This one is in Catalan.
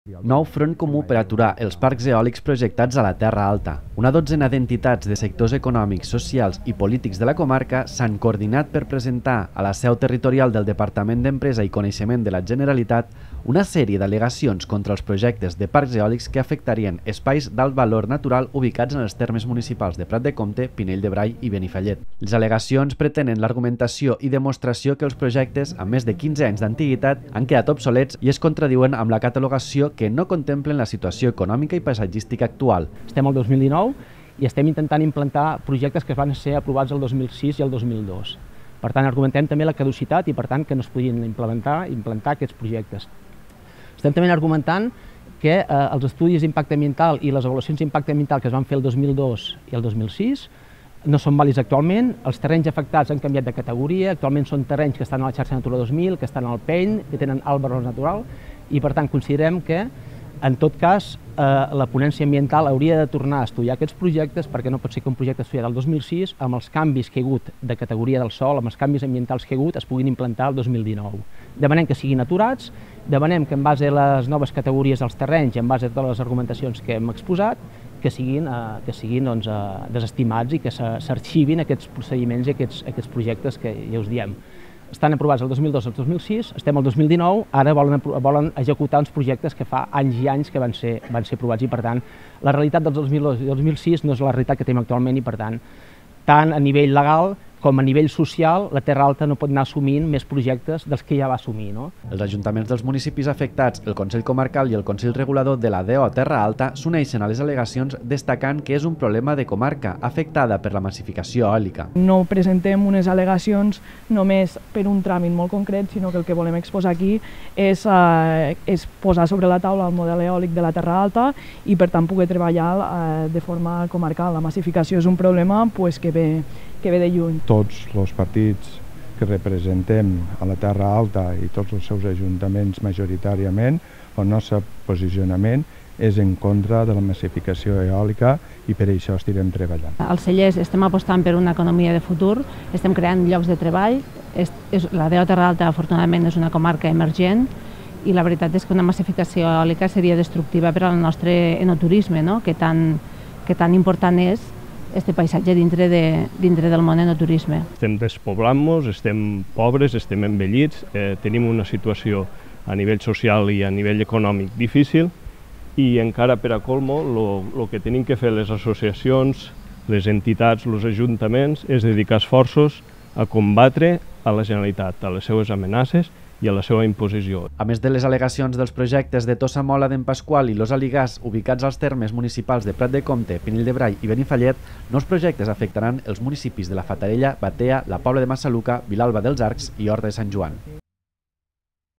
Nou front comú per aturar els parcs eòlics projectats a la Terra Alta. Una dotzena d'entitats de sectors econòmics, socials i polítics de la comarca s'han coordinat per presentar a la seu territorial del Departament d'Empresa i Coneixement de la Generalitat una sèrie d'al·legacions contra els projectes de parcs eòlics que afectarien espais d'alt valor natural ubicats en els termes municipals de Prat de Comte, Pinell de Brai i Benifallet. Les al·legacions pretenen l'argumentació i demostració que els projectes, amb més de 15 anys d'antiguitat, han quedat obsolets i es contradiuen amb la catalogació que no contemplen la situació econòmica i paisatgística actual. Estem al 2019 i estem intentant implantar projectes que van ser aprovats el 2006 i el 2002. Per tant, argumentem també la caducitat i, per tant, que no es podien implantar aquests projectes. Estem també argumentant que els estudis d'impacte ambiental i les avaluacions d'impacte ambiental que es van fer el 2002 i el 2006 no són vàlids actualment, els terrenys afectats han canviat de categoria, actualment són terrenys que estan a la xarxa Natura 2000, que estan al PEN, que tenen alt valor natural, i per tant considerem que, en tot cas, la ponència ambiental hauria de tornar a estudiar aquests projectes perquè no pot ser que un projecte estudiat el 2006, amb els canvis que hi ha hagut de categoria del sòl, amb els canvis ambientals que hi ha hagut, es puguin implantar el 2019. Demanem que siguin aturats, demanem que en base a les noves categories dels terrenys i en base a totes les argumentacions que hem exposat, que siguin desestimats i que s'arxivin aquests procediments i aquests projectes que ja us diem. Estan aprovats el 2002 i el 2006, estem al 2019, ara volen executar uns projectes que fa anys i anys que van ser aprovats i, per tant, la realitat del 2002 i 2006 no és la realitat que tenim actualment i, per tant a nivell legal com a nivell social, la Terra Alta no pot anar assumint més projectes dels que ja va assumir. Els ajuntaments dels municipis afectats, el Consell Comarcal i el Consell Regulador de la DEO Terra Alta s'uneixen a les al·legacions destacant que és un problema de comarca afectada per la massificació eòlica. No presentem unes al·legacions només per un tràmit molt concret, sinó que el que volem exposar aquí és posar sobre la taula el model eòlic de la Terra Alta i, per tant, poder treballar de forma comarcal. La massificació és un problema que ve de lluny. Tots els partits que representem a la Terra Alta i tots els seus ajuntaments majoritàriament, el nostre posicionament és en contra de la massificació eòlica i per això estirem treballant. Als Cellers estem apostant per una economia de futur, estem creant llocs de treball. La DEO Terra Alta, afortunadament, és una comarca emergent i la veritat és que una massificació eòlica seria destructiva per al nostre enoturisme, que tan important és este paisatge dintre del món enoturisme. Estem despoblant-nos, estem pobres, estem envellits, tenim una situació a nivell social i a nivell econòmic difícil i encara per a colmo el que tenim que fer les associacions, les entitats, els ajuntaments és dedicar esforços a combatre a la Generalitat, a les seues amenaces i a la seva imposició. A més de les al·legacions dels projectes de Tossa Mola d'en Pasqual i Los Aligars ubicats als termes municipals de Prat de Comte, Pinell de Brai i Benifallet, nous projectes afectaran els municipis de la Fatarella, Batea, la Pobla de Massaluca, Vilalba dels Arcs i Horta de Sant Joan.